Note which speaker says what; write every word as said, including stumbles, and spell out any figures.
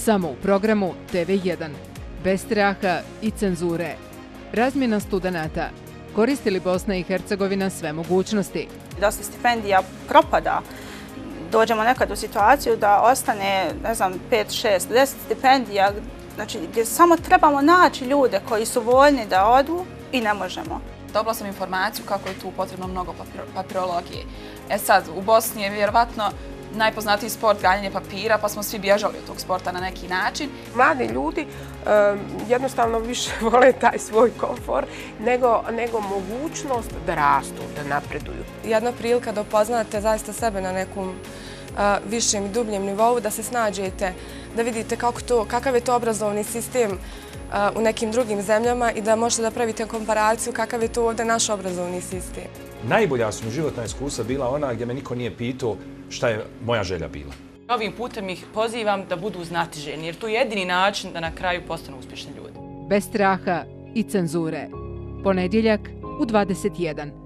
Speaker 1: Samo u programu T V jedan. Bez straha i cenzure. Razmjena studenata. Koristi li Bosna i Hercegovina sve mogućnosti?
Speaker 2: Dosta stipendija propada. Dođemo nekad u situaciju da ostane, ne znam, pet, šest, deset stipendija, znači gdje samo trebamo naći ljude koji su voljni da odu i ne možemo.
Speaker 3: Dobila sam informaciju kako je tu potrebno mnogo papirologije. E sad, u Bosni je vjerovatno najpoznatiji sport ganjanje papira, pa smo svi bježali od tog sporta na neki način.
Speaker 4: Mladi ljudi um, jednostavno više vole taj svoj komfor nego, nego mogućnost da rastu, da napreduju.
Speaker 5: Jedna prilika da upoznate zaista sebe na nekom uh, višem i dubljem nivou, da se snađete, da vidite kako to, kakav je to obrazovni sistem uh, u nekim drugim zemljama i da možete da pravite komparaciju kakav je to ovdje naš obrazovni sistem.
Speaker 6: Najbolja su mi životna iskustva bila ona gdje me niko nije pitao šta je moja želja bila.
Speaker 7: Ovim putem ih pozivam da budu znatiželjni, jer to je jedini način da na kraju postanu uspješni ljudi.
Speaker 1: Bez straha i cenzure. Ponedjeljak u dvadeset jedan.